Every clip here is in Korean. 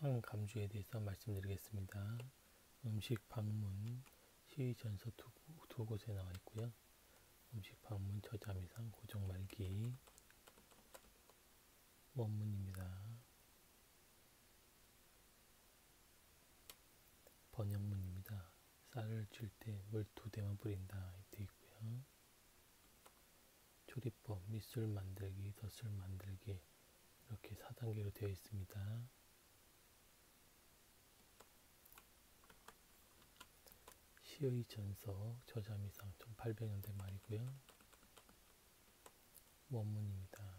한 감주에 대해서 말씀드리겠습니다. 음식 방문 시의 전서 두 곳에 나와 있고요. 음식 방문 저자미상 고정 말기 원문입니다. 번역문입니다. 쌀을 칠 때 물 2대만 뿌린다 되어 있고요. 조리법 밑술 만들기, 덧술 만들기 이렇게 4단계로 되어 있습니다. 시의 전서 저자미상 1800년대 말이고요. 원문입니다.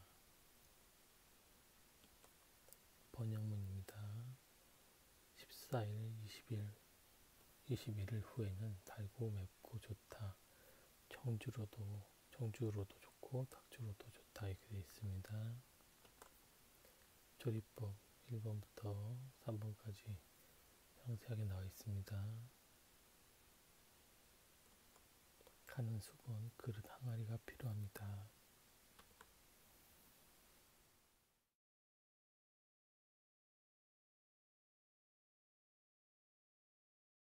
번역문입니다. 14일, 20일, 21일 후에는 달고 맵고 좋다. 청주로도 좋고 탁주로도 좋다 이렇게 되어 있습니다. 조리법 1번부터 3번까지 상세하게 나와 있습니다. 가는 수건 그릇 항아리가